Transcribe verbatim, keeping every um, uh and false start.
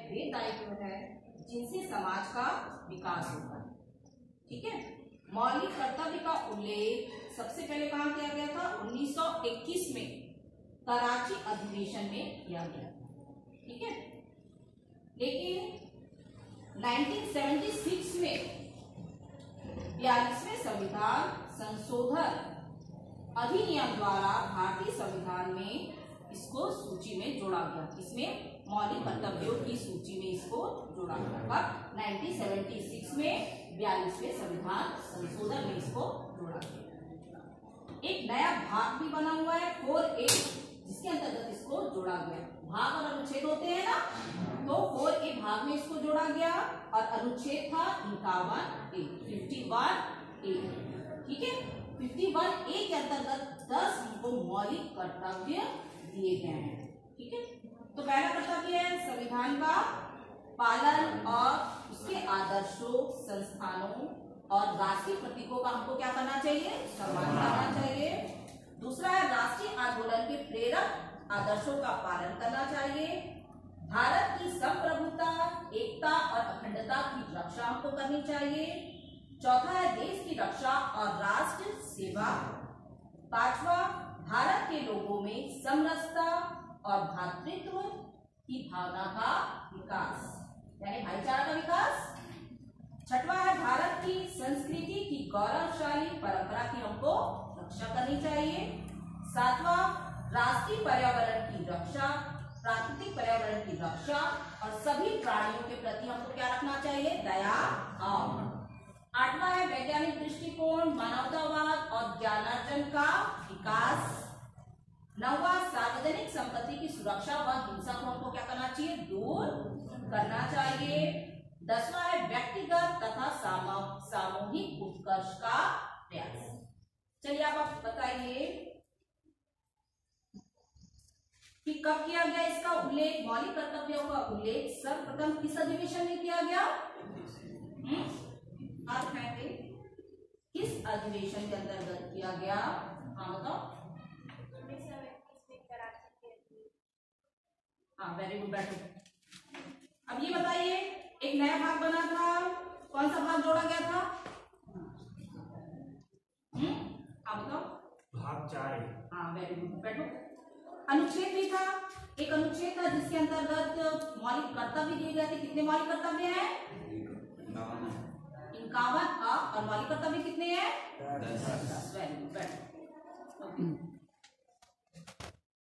वे दायित्व है जिनसे समाज का विकास होता है। ठीक है, मौलिक कर्तव्य का उल्लेख सबसे पहले कहाँ किया गया था? उन्नीस सौ इक्कीस में कराची अधिवेशन में किया गया था। ठीक है, लेकिन उन्नीस सौ छिहत्तर में बयालीसवें संविधान संशोधन अधिनियम द्वारा भारतीय संविधान में इसको सूची में जोड़ा गया। इसमें मौलिक कर्तव्यों की सूची में इसको जोड़ा गया। कब? उन्नीस सौ छिहत्तर में बयालीसवें संविधान संशोधन में इसको जोड़ा गया। एक नया भाग भी बना हुआ है फोर ए, जिसके अंतर्गत इसको जोड़ा गया। भाग और अनुच्छेद होते हैं ना, तो फोर ए भाग में इसको जोड़ा गया और अनुच्छेद था इक्यावन ए, इक्यावन ए। ठीक है, इक्यावन ए के अंतर्गत दस हमको मौलिक कर्तव्य दिए गए हैं। ठीक है, तो पहला कर्तव्य है संविधान का पालन और उसके आदर्शों, संस्थानों और राष्ट्रीय प्रतीकों का हमको क्या करना चाहिए? सम्मान करना चाहिए। दूसरा है राष्ट्रीय आंदोलन के प्रेरक आदर्शों का पालन करना चाहिए। भारत की संप्रभुता, एकता और अखंडता की रक्षा हमको करनी चाहिए। चौथा है देश की रक्षा और राष्ट्र सेवा। पांचवा, भारत के लोगों में समरसता और भ्रातृत्व की भावना का विकास, यानी भाईचारा का विकास। छठवा है भारत की संस्कृति की गौरवशाली परंपरा की हमको रक्षा करनी चाहिए। सातवां, राष्ट्रीय पर्यावरण की रक्षा, प्राकृतिक पर्यावरण की रक्षा और सभी प्राणियों के प्रति हमको क्या रखना चाहिए? दया और। आठवां है वैज्ञानिक दृष्टिकोण, मानवतावाद और ज्ञानार्जन का विकास। नौवां, सार्वजनिक संपत्ति की सुरक्षा व हिंसा को हमको क्या करना चाहिए? दूर करना चाहिए। दसवां है व्यक्तिगत तथा सामूहिक उत्कर्ष का प्रयास। चलिए आप, आप बताइए कि कब किया गया इसका उल्लेख? मौलिक कर्तव्यों का उल्लेख सर्वप्रथम किस अधिवेशन में किया गया? हाथ उठाएंगे, किस अधिवेशन के अंतर्गत किया गया? हाँ बताओ। हाँ, वेरी गुड, बैठो। अब ये बताइए, एक नया भाग बना था, कौन सा भाग जोड़ा गया था? हम्म, हाँ बताओ। भाग चार। हाँ, वेरी गुड, बैठो। अनुच्छेद भी था, एक अनुच्छेद था जिसके अंतर्गत मौलिक कर्तव्य दिए गए थे। कितने मौलिक कर्तव्य हैं? इक्यावन। और मौलिक कर्तव्य कितने हैं? दस। वेरी गुड, बैठो।